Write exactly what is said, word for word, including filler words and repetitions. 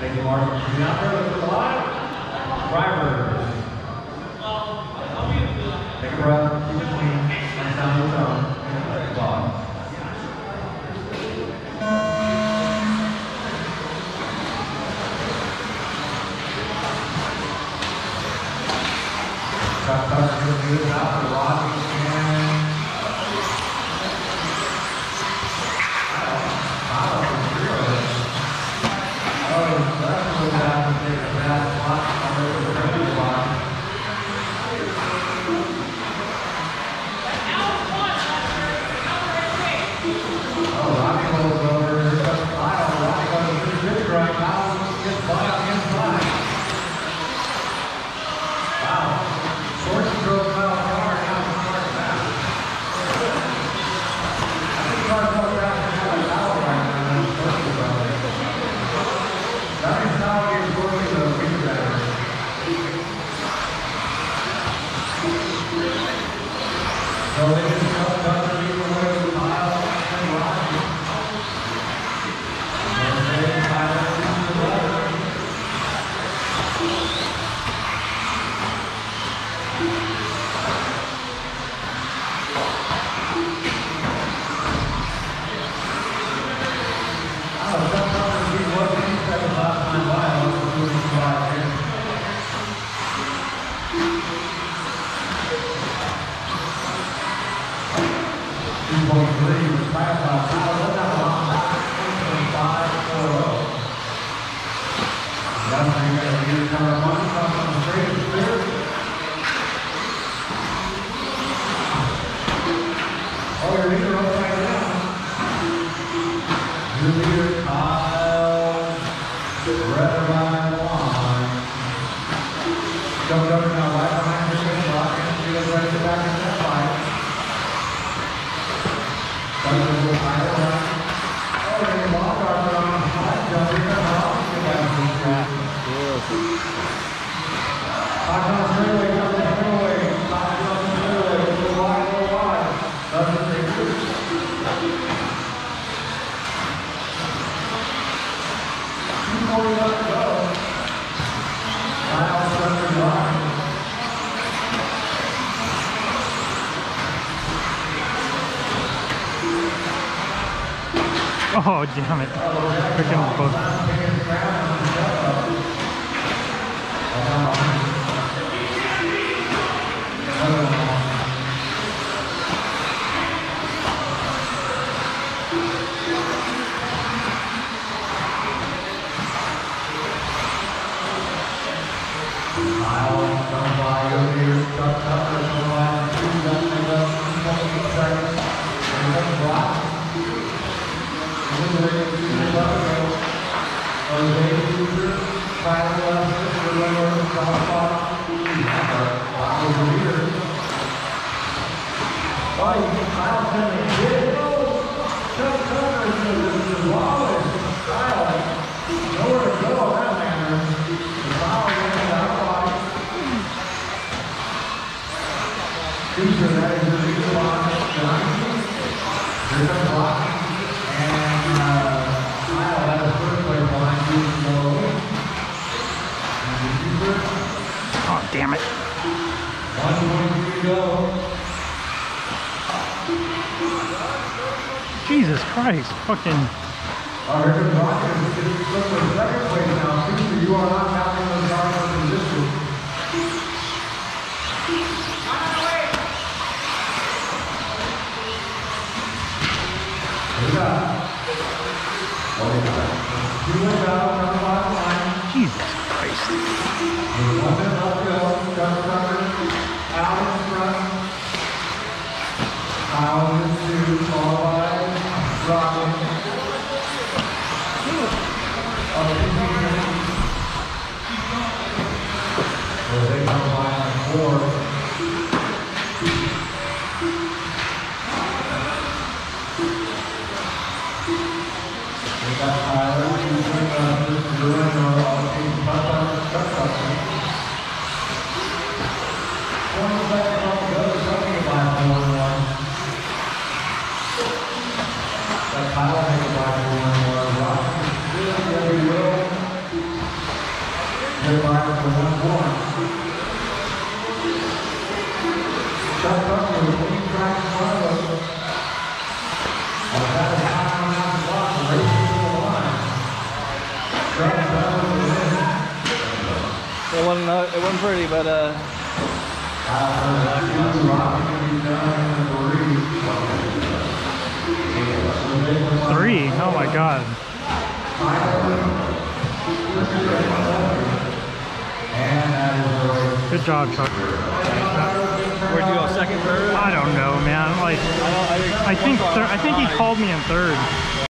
Thank you, Mark. Get out there with the line. Drivers. Take a breath. Keep it clean. Nice down the zone. Good ball. Tough touch to the good out for Rodney and oh, that's what happened to take a bad spot on the ready block. Oh, Rodney rolls over. Here's the pile. Rodney goes to the pitch right now. Gets by on the inside. Wow. Short stroke foul car. Now the car back. I think the car's going back and have a foul right now. That is how you're working the rebound. So they just come down to leave away the pile and Rodney. And they pile into the letter. Oh, sometimes we look at each other last time by, I was moving by here. two point three was fast off. Now, look at the long back. five four oh. That's where you're going to get number one. Comes on the straight and clear. Oh, your leader upside down. Your leader, Kyle, red by one. Jumped over now, right behind the finish block, and she goes right to the back of that line. Comes a little higher right. Oh, there's a ball guard on the side, jumping up off. Get back to the track. Back on the straightaway, comes the straightaway. Back on the straightaway, a little wide, a little wide. Doesn't take two. Before we let it go, Kyle Sutter line. Oh, damn it. Freaking both. Oh, damn it. one twenty-three to go. Jesus Christ, fucking. Oh, here comes Rocket. It's going for second place now. Cooper, you are not counting those cars for position. What do you got? What do you got? Two went out on the bottom line. Jesus Christ. There's one minute left to go. Got the cover. Out in front. Out in two. Followed by Rocket. Oh, well, they come by on four. We got Tyler, who's doing uh, doing uh, all the teams touchdown and stuff up there. One second off the other, something by four and one. That Tyler make it by four and one. Rock is good, yeah, we will. going pretty, but uh. Three. Oh my god. Good job, Chuck. Where'd you go? Second, third? I don't know, man. Like, I, don't, I think, I think thir I think he called me in third.